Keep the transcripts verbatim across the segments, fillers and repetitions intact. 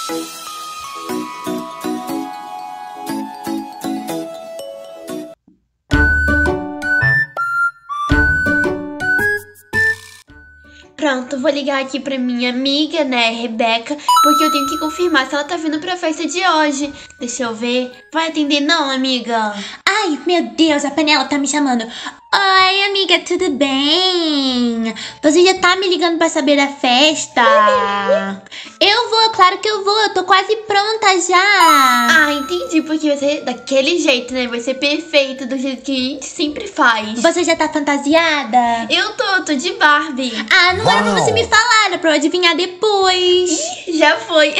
Pronto, vou ligar aqui pra minha amiga, né, Rebeca, porque eu tenho que confirmar se ela tá vindo pra festa de hoje. Deixa eu ver. Vai atender não, amiga? Ai, meu Deus, a Penela tá me chamando. Oi, amiga, tudo bem? Você já tá me ligando pra saber da festa? Eu vou, claro que eu vou, eu tô quase pronta já. Ah, entendi, porque você, daquele jeito, né, vai ser perfeito, do jeito que a gente sempre faz. Você já tá fantasiada? Eu tô, tô de Barbie. Ah, não era pra você me falar, era pra eu adivinhar depois. Ih, já foi.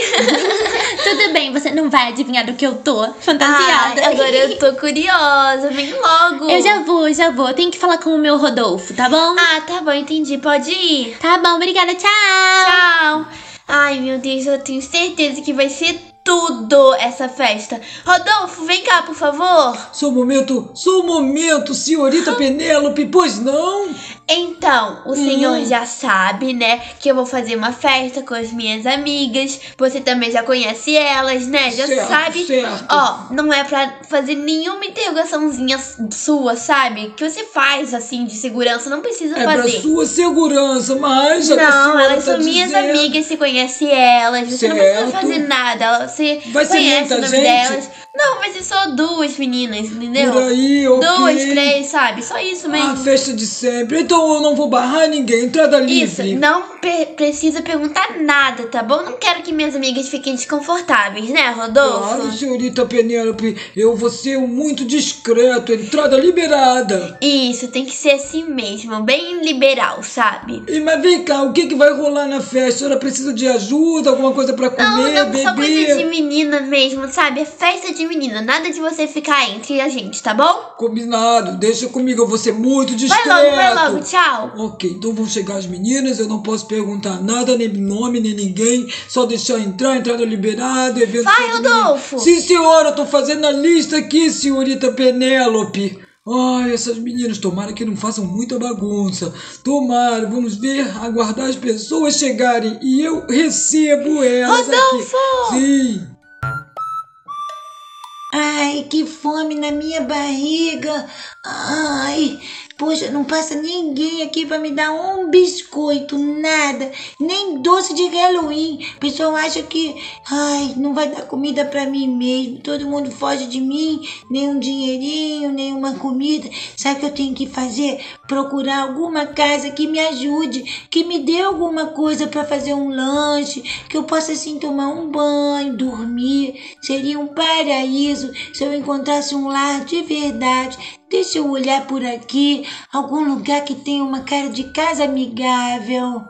Tudo bem, você não vai adivinhar do que eu tô fantasiada. Ah, agora eu tô curiosa, vem logo. Eu já vou, já vou, tenho que falar com o meu Rodolfo, tá bom? Ah, tá bom, entendi, pode ir. Tá bom, obrigada, tchau. Tchau. Ai, meu Deus, eu tenho certeza que vai ser tudo essa festa. Rodolfo, vem cá, por favor. Só um momento, só um momento, senhorita Penélope, pois não? Então, o senhor já sabe, né, que eu vou fazer uma festa com as minhas amigas. Você também já conhece elas, né? Já Certo, sabe. certo. Ó, não é pra fazer nenhuma interrogaçãozinha sua, sabe? Que você faz, assim, de segurança, não precisa É pra fazer. sua segurança, mas já que a Não, senhora elas tá são minhas dizendo- amigas, você conhece elas, você não precisa Certo. fazer nada, você Vai ser conhece muita o nome gente? delas. Não, vai ser só duas meninas, entendeu? Por aí, ok. Duas, três, sabe? Só isso mesmo. Ah, festa de sempre. Então eu não vou barrar ninguém, entrada Isso, livre. não pe- precisa perguntar nada, tá bom? Não quero que minhas amigas fiquem desconfortáveis, né, Rodolfo? Claro, senhorita Penélope, eu vou ser muito discreto, entrada liberada. Isso, tem que ser assim mesmo, bem liberal, sabe? E, mas vem cá, o que, que vai rolar na festa? A senhora precisa de ajuda, alguma coisa pra Não, comer, não, beber? só coisa de menina mesmo, sabe? É festa de menina, nada de você ficar entre a gente, tá bom? Combinado, deixa comigo, eu vou ser muito Vai discreto. logo, vai logo, tchau. Ok, então vão chegar as meninas, eu não posso perguntar nada, nem nome, nem ninguém, só deixar entrar, entrada liberada, evento... Vai, só de menina. Rodolfo. Sim, senhora, eu tô fazendo a lista aqui, senhorita Penélope. Ai, essas meninas, tomara que não façam muita bagunça. Tomara, vamos ver, aguardar as pessoas chegarem e eu recebo elas Rodolfo! aqui. Sim. Ai, que fome na minha barriga. Ai, poxa, não passa ninguém aqui pra me dar um biscoito, nada. Nem doce de Halloween. O pessoal acha que, ai, não vai dar comida pra mim mesmo. Todo mundo foge de mim, nem um dinheirinho, nem uma comida. Sabe o que eu tenho que fazer? Procurar alguma casa que me ajude, que me dê alguma coisa pra fazer um lanche, que eu possa assim tomar um banho, dormir. Seria um paraíso se eu encontrasse um lar de verdade. Deixa eu olhar por aqui, algum lugar que tenha uma cara de casa amigável.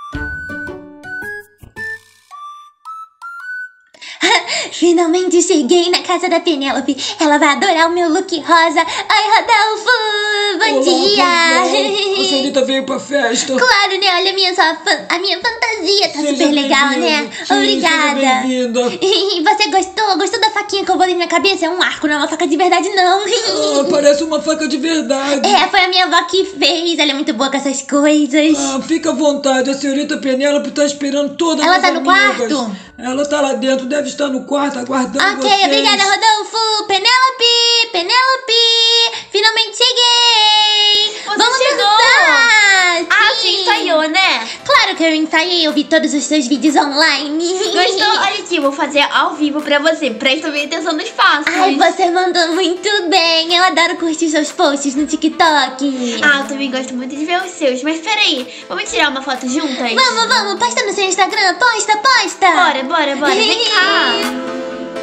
Finalmente cheguei na casa da Penélope. Ela vai adorar o meu look rosa. Oi, Rodolfo! Bom Olá, dia! pois não. A senhorita veio pra festa. Claro, né? Olha a minha, só, fan- a minha fantasia. Tá Seja super legal, bem-vinda. né? Sim, Obrigada. seja bem-vinda. E você gostou? Gostou da faquinha que eu botei na minha cabeça? É um arco, não é uma faca de verdade, não. Ah, parece uma faca de verdade. É, foi a minha avó que fez. Ela é muito boa com essas coisas. Ah, fica à vontade, a senhorita Penélope tá esperando todas Ela as tá no amigas. quarto? Ela tá lá dentro, deve estar no quarto aguardando Ok, vocês. obrigada, Rodolfo. Penélope! Penélope! Finalmente cheguei! Você Vamos chegou? dançar! Ah, você ensaiou, né? Claro que eu ensaiei, eu vi todos os seus vídeos online. Gostou? Olha aqui, vou fazer ao vivo pra você. Presta bem atenção nos passos. Ai, você mandou muito bem. Eu adoro curtir seus posts no TikTok. Ah, eu também gosto muito de ver os seus. Mas peraí, vamos tirar uma foto juntas? Vamos, vamos, posta no seu Instagram. Posta, posta. Bora, bora, bora. Vem cá.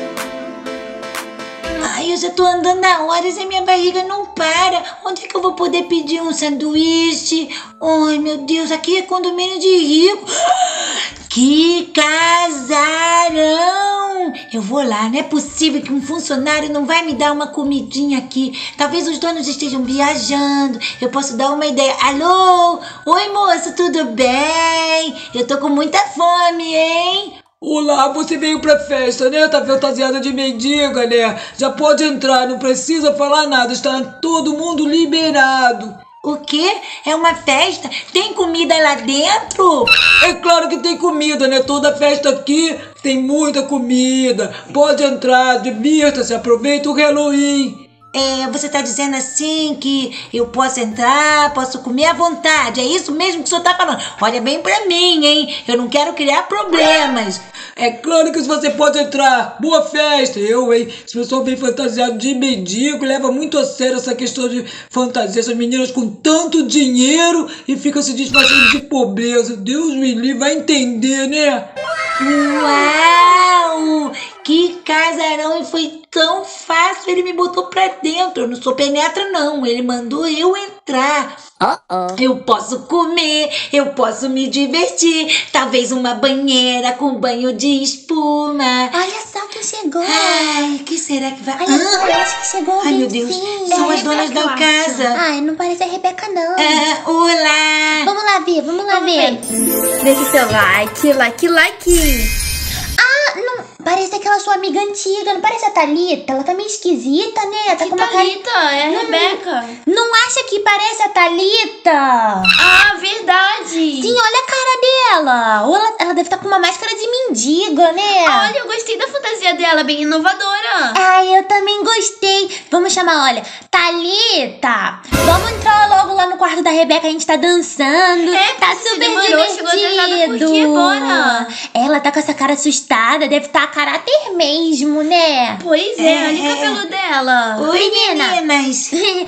Ai, eu já tô andando há horas e minha barriga não para. Onde é que eu vou poder pedir um sanduíche? Ai, meu Deus, aqui é condomínio de rico. Que casarão! Eu vou lá, não é possível que um funcionário não vai me dar uma comidinha aqui. Talvez os donos estejam viajando. Eu posso dar uma ideia. Alô? Oi, moça, tudo bem? Eu tô com muita fome, hein? Olá, você veio pra festa, né? Tá fantasiada de mendiga, né? Já pode entrar, não precisa falar nada, está todo mundo liberado. O quê? É uma festa? Tem comida lá dentro? É claro que tem comida, né? Toda festa aqui tem muita comida. Pode entrar, divirta-se, aproveita o Halloween. É, você tá dizendo assim que eu posso entrar, posso comer à vontade. É isso mesmo que o senhor tá falando. Olha bem pra mim, hein? Eu não quero criar problemas. É claro que você pode entrar. Boa festa. Eu, hein? Esse pessoal vem fantasiado de mendigo, leva muito a sério essa questão de fantasia. Essas meninas com tanto dinheiro e ficam se disfarçando de pobreza. Deus me livre, vai entender, né? Uau! Que casarão! E foi tão fácil, ele me botou pra dentro. Eu não sou penetra, não. Ele mandou eu entrar. Uh-uh. Eu posso comer, eu posso me divertir. Talvez uma banheira com banho de espuma. Olha só quem chegou. Ai, que será que vai... Olha só, eu acho que chegou Ai, meu alguém, Deus, sim. são É as donas Rebeca, da eu casa. Ai, não parece a Rebeca, não. Ah, olá! Vamos lá ver, vamos lá Vamos ver. ver. Deixa seu like, like, like. Ah, não, parece aquela sua amiga antiga, não parece a Thalita? Ela tá meio esquisita, né? Tá Que com uma cara... Thalita? É a Rebeca. Não acha que parece a Thalita? Ah, verdade. Sim, olha a cara dela. Ou ela, ela deve estar com uma máscara de mendiga, né? Olha, eu gostei da fantasia dela, bem inovadora. Ai, eu também gostei. Vamos chamar, olha, Thalita. Vamos entrar logo lá no quarto da Rebeca, a gente tá dançando. É, tá se super demorou, chegou atrasada por divertido. quê? Bora. Ela tá com essa cara assustada, deve estar a caráter mesmo, né? Pois é, É, olha o é. cabelo dela. Oi, menina. meninas!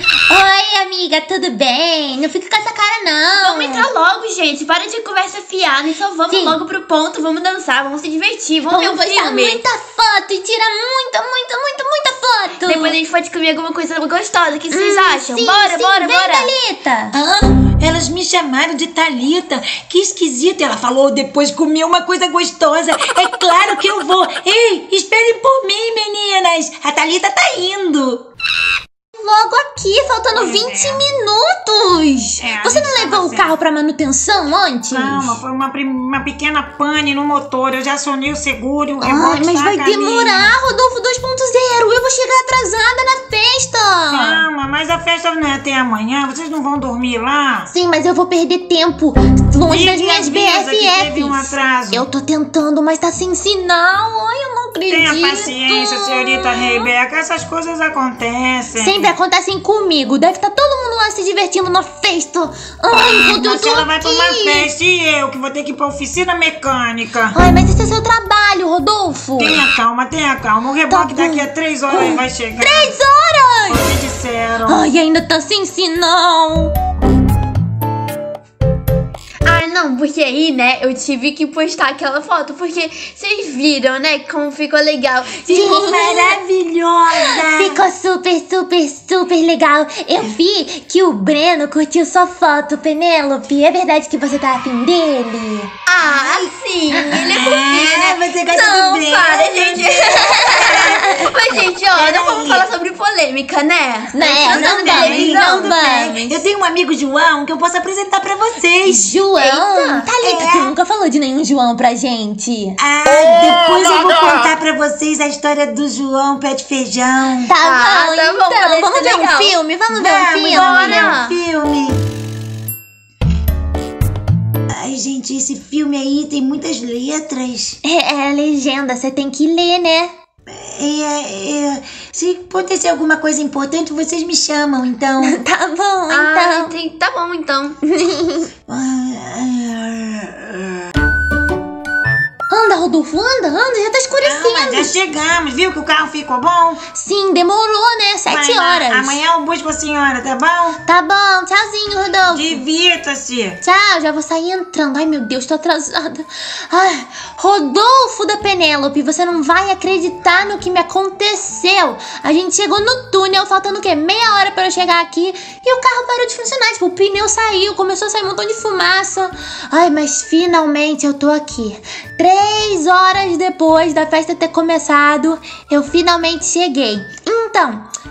Oi, amiga, tudo bem? Não fica com essa cara, não. Vamos entrar logo, gente. Para de conversa fiada e só vamos Sim. logo pro ponto. Vamos dançar, vamos se divertir, vamos, Vamos ver o postar filme. muita foto e tirar muita, muita, muita, muita foto. Depois a gente pode comer alguma coisa gostosa. O que vocês acham? Sim, bora, sim, bora, vem, bora. Thalita. Ah, elas me chamaram de Thalita. Que esquisito. Ela falou depois comer uma coisa gostosa. É claro que eu vou. Ei, esperem por mim, meninas. A Thalita tá indo. Logo aqui, faltando vinte minutos. É, a Você gente não tá levou o fazendo. carro pra manutenção antes? Calma, foi uma, prim- uma pequena pane no motor. Eu já acionei o seguro. O Ai, reboque mas está a vai caminho. demorar, Rodolfo dois ponto zero. Eu vou chegar atrasada na festa. Calma, mas a festa não é até amanhã. Vocês não vão dormir lá? Sim, mas eu vou perder tempo longe Ligue das e minhas B avisa que F teve um Fs. atraso. Eu tô tentando, mas tá sem sinal. Ai, eu não acredito. Tenha paciência, senhorita Rebeca. Essas coisas acontecem. Sempre acontecem comigo. Deve estar todo mundo lá se divertindo na festa. Ai, enquanto eu Você tô ela vai aqui. pra uma festa e eu que vou ter que ir pra oficina mecânica. Ai, mas esse é seu trabalho, Rodolfo. Tenha calma, tenha calma. O reboque Tá bom. daqui a três horas vai chegar. Três horas! Me disseram. Ai, ainda tá sem sinal. Ah, não, porque aí, né, eu tive que postar aquela foto, porque vocês viram, né, como ficou legal. Sim. Maravilhosa. Ficou super, super, super legal. Eu vi que o Breno curtiu sua foto, Penélope. É verdade que você tá afim dele? Ah, sim, ele é fofinho, né? Ah, você gosta Não, do Breno. para, gente. Mas, gente, ó, não vamos falar sobre polêmica, né? Não, Tá não na vamos, televisão. não vamos. Eu tenho um amigo João que eu posso apresentar pra vocês. João? Eita. Thalita, É. tu nunca falou de nenhum João pra gente. Ah, depois eu vou contar pra vocês a história do João Pé de Feijão. Tá Ah, bom, tá bom, então. parece Vamos ver legal. um filme? Vamos ver um Vamos, filme? vamos ver Bora. um filme. Ai, gente, esse filme aí tem muitas letras. É, é a legenda, você tem que ler, né? É, é, se acontecer alguma coisa importante, vocês me chamam, então. Tá bom, Ah, então. tem- tá bom, então. Anda, Rodolfo, anda, anda, já tá Não, mas escurecendo. já chegamos. Viu que o carro ficou bom? Sim, demorou, né? Sete Vai lá. horas. Amanhã eu busco a senhora, tá bom? Tá bom, tchauzinho, Rodolfo. Divirta-se. Tchau, já vou sair entrando. Ai, meu Deus, tô atrasada. Ai, Rodolfo da Penélope, você não vai acreditar no que me aconteceu. A gente chegou no túnel, faltando o quê? Meia hora pra eu chegar aqui e o carro parou de funcionar. Tipo, o pneu saiu, começou a sair um montão de fumaça. Ai, mas finalmente eu tô aqui. Três horas depois da festa ter começado, eu finalmente cheguei. Então,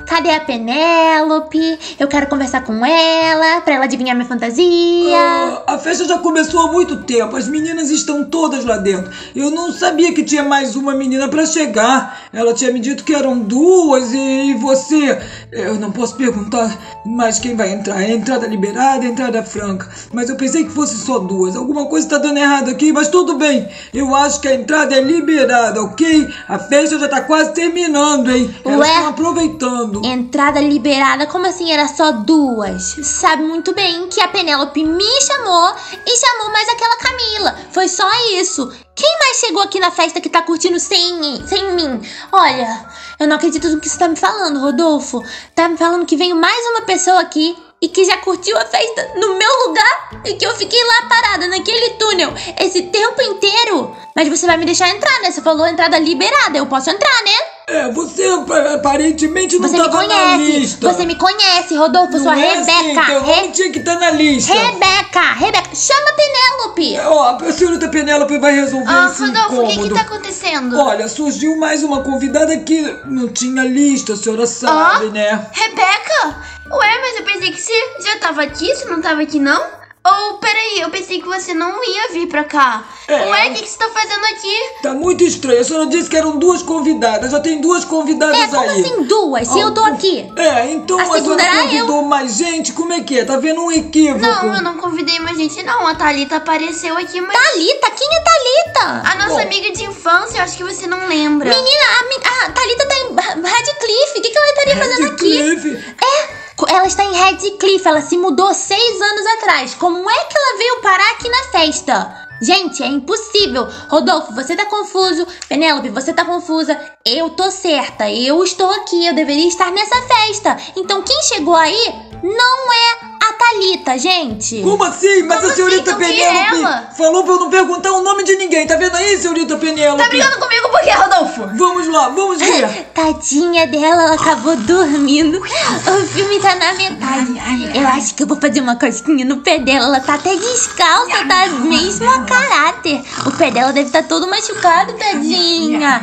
Cadê a Penélope? Eu quero conversar com ela, pra ela adivinhar minha fantasia. Ah, a festa já começou há muito tempo. As meninas estão todas lá dentro. Eu não sabia que tinha mais uma menina pra chegar. Ela tinha me dito que eram duas e, e você... Eu não posso perguntar mais quem vai entrar. É entrada liberada, entrada franca. Mas eu pensei que fosse só duas. Alguma coisa tá dando errado aqui, mas tudo bem. Eu acho que a entrada é liberada, ok? A festa já tá quase terminando, hein? Elas Ué? estão aproveitando. Entrada liberada? Como assim era só duas? Sabe muito bem que a Penélope me chamou e chamou mais aquela Camila. Foi só isso. Quem mais chegou aqui na festa que tá curtindo sem, sem mim? Olha, eu não acredito no que você tá me falando, Rodolfo. Tá me falando que veio mais uma pessoa aqui e que já curtiu a festa no meu lugar e que eu fiquei lá parada naquele túnel esse tempo inteiro. Mas você vai me deixar entrar, né? Você falou entrada liberada, eu posso entrar, né? É, você aparentemente não Você me tava na conhece, lista. você me conhece, Rodolfo, eu sou a Não é Rebeca. assim, então Re- não tinha que estar na lista. Rebeca, Rebeca, chama a Penélope. Ó, a senhorita Penélope vai resolver Ah, esse Rodolfo, o que incômodo. que tá acontecendo? Olha, surgiu mais uma convidada que não tinha lista, a senhora sabe, né? Rebeca? Ué, mas eu pensei que você já tava aqui, você não tava aqui não? Ou, peraí, eu pensei que você não ia vir pra cá. É. Ué, o que, que você tá fazendo aqui? Tá muito estranho. A senhora disse que eram duas convidadas. Já tem duas convidadas É, como aí. assim duas? Se eu tô aqui. É, então A a, senhora segunda era convidou mais gente? Como é que é? Tá vendo um equívoco? Não, eu não convidei mais gente não. A Thalita apareceu aqui, mas... Thalita? Quem é Thalita? A nossa Bom. amiga de infância, eu acho que você não lembra. Menina, a, mi- a Thalita tá em Radcliffe. O que, que ela estaria fazendo aqui? Radcliffe. É, co- ela está em Radcliffe. Ela se mudou seis anos atrás. Como é que ela veio parar aqui na festa? Gente, é impossível. Rodolfo, você tá confuso. Penélope, você tá confusa. Eu tô certa. Eu estou aqui. Eu deveria estar nessa festa. Então quem chegou aí não é a Thalita, gente. Como assim? Mas Como a senhorita assim? Então quem é Penélope ela? falou pra eu não perguntar o nome de ninguém. Tá vendo aí, senhorita Penélope? Tá brigando comigo por quê, Rodolfo? Vamos lá, vamos ver. Tadinha dela, ela acabou dormindo. O filme tá na metade. Eu acho que eu vou fazer uma cosquinha no pé dela. Ela tá até descalça, tá mesmo a caráter. O pé dela deve estar todo machucado, tadinha.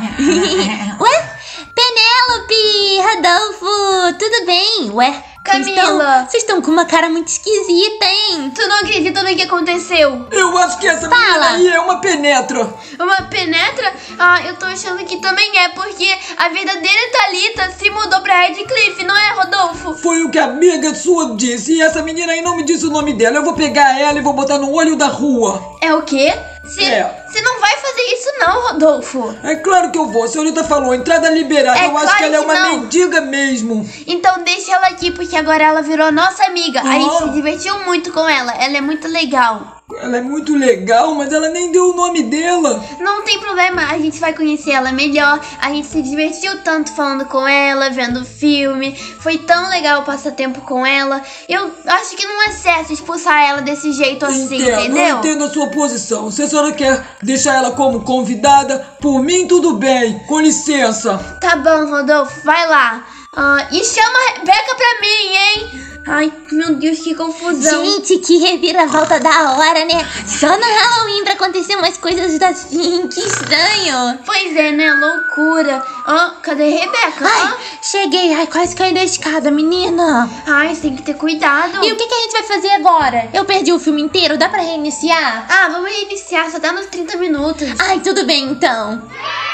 Ué? Penélope, Rodolfo, tudo bem? Ué? vocês Camila. estão- Vocês estão com uma cara muito esquisita, hein? Tu não acredita no que aconteceu? Eu acho que essa Fala. menina aí é uma penetra. Uma penetra? Ah, eu tô achando que também é, porque a verdadeira Thalita se mudou pra Radcliffe, não é, Rodolfo? Foi o que a amiga sua disse. E essa menina aí não me disse o nome dela. Eu vou pegar ela e vou botar no olho da rua. É o quê? Você É. não vai fazer isso não, Rodolfo. É claro que eu vou. A senhorita falou, entrada liberada. É eu acho claro que ela é que uma não. mendiga mesmo. Então deixa ela aqui, porque agora ela virou nossa amiga. A gente Oh. se divertiu muito com ela, ela é muito legal. Ela é muito legal, mas ela nem deu o nome dela. Não tem problema, a gente vai conhecer ela melhor. A gente se divertiu tanto falando com ela, vendo filme. Foi tão legal passar tempo com ela. Eu acho que não é certo expulsar ela desse jeito assim, Entendo, entendeu? eu entendo a sua posição. Se a senhora quer deixar ela como convidada, por mim tudo bem. Com licença. Tá bom, Rodolfo, vai lá. Ah, e chama a Rebeca pra mim, hein? Ai, meu Deus, que confusão. Gente, que reviravolta da hora, né? Só no Halloween pra acontecer umas coisas assim, que estranho. Pois é, né? Loucura. Ah, cadê a Rebeca? Ai, cheguei. Ai, quase caí da escada, menina. Ah, ai, você tem que ter cuidado. E o que, que a gente vai fazer agora? Eu perdi o filme inteiro, dá pra reiniciar? Ah, vamos reiniciar, só dá nos trinta minutos. Ai, tudo bem, então.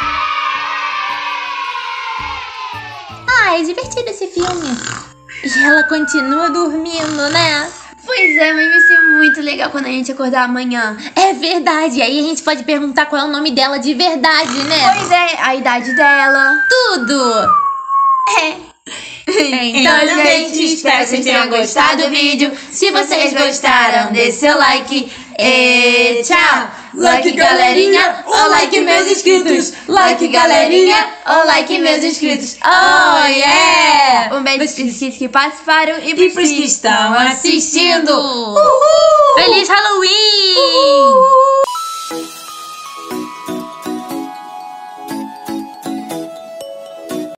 Ah, é divertido esse filme. E ela continua dormindo, né? Pois é, mas vai ser muito legal quando a gente acordar amanhã. É verdade. Aí a gente pode perguntar qual é o nome dela de verdade, né? Pois é, a idade dela. Tudo. É. Então, gente, espero que vocês tenham gostado do vídeo. Se vocês gostaram, dê seu like. E tchau! Like, galerinha, ou like meus inscritos. Like, galerinha, ou like meus inscritos. Oh, yeah! Um beijo pros inscritos que participaram e E pros que estão assistindo. Uhul! Feliz Halloween!